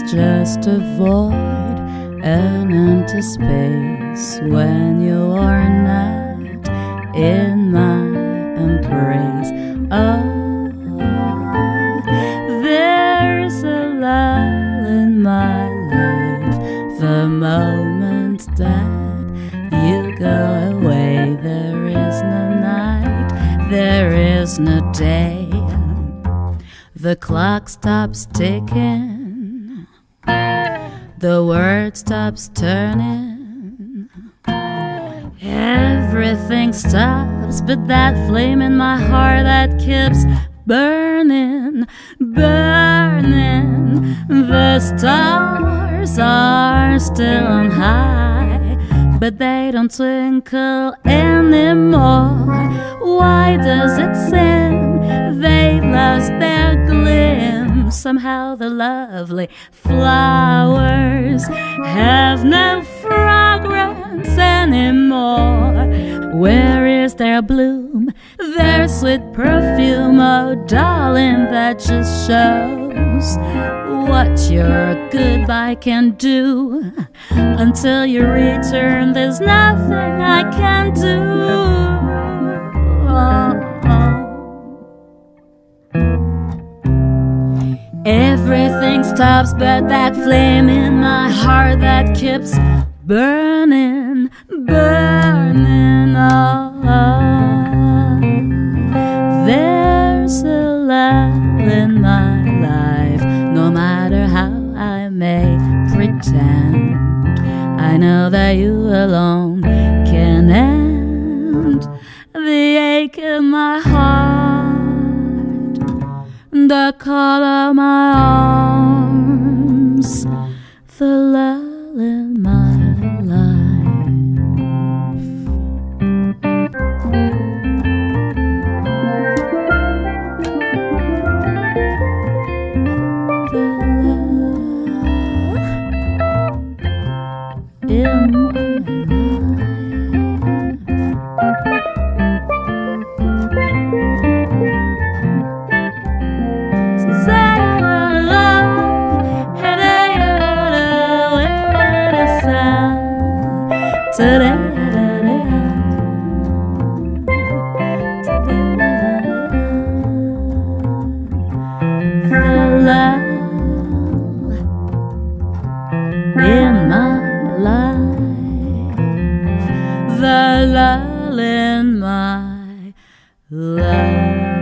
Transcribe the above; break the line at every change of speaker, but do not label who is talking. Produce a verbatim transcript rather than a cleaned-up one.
just a void, an empty space when you are not in my embrace. Oh, there's a lull in my life, the moment that you go away. There is no night, there is no day. The clock stops ticking, the word stops turning. Everything stops but that flame in my heart that keeps burning, burning. The stars are still on high, but they don't twinkle anymore. Why does it seem they've lost their gleam? Somehow the lovely flowers have no fragrance anymore. Where is their bloom, their sweet perfume? Oh darling, that just shows what your goodbye can do. Until you return, there's nothing I can do. Oh, oh. Everything stops but that flame in my heart that keeps burning, burning. Oh, oh. There's a lull in my life, no matter how I may pretend. I know that you alone can end the ache in my heart, the call of my arms, the lull in my life. The lull in my the lull in my life.